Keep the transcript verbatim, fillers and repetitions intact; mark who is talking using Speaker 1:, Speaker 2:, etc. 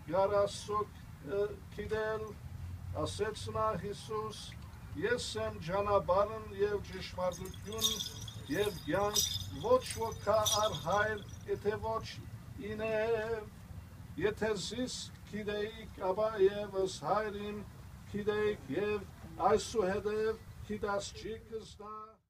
Speaker 1: Գարասու կիդել, ասեց նա Հիսուս, ես եմ ճանապարհն եւ ճշմարտություն եւ կյանք, ոչ ոք առ հայր, եթե ոչ ինե, եթե զիս գիտեիք, ապա եւս հայրին գիտեիք եւ այսուհետեւ գիտած չի կզնա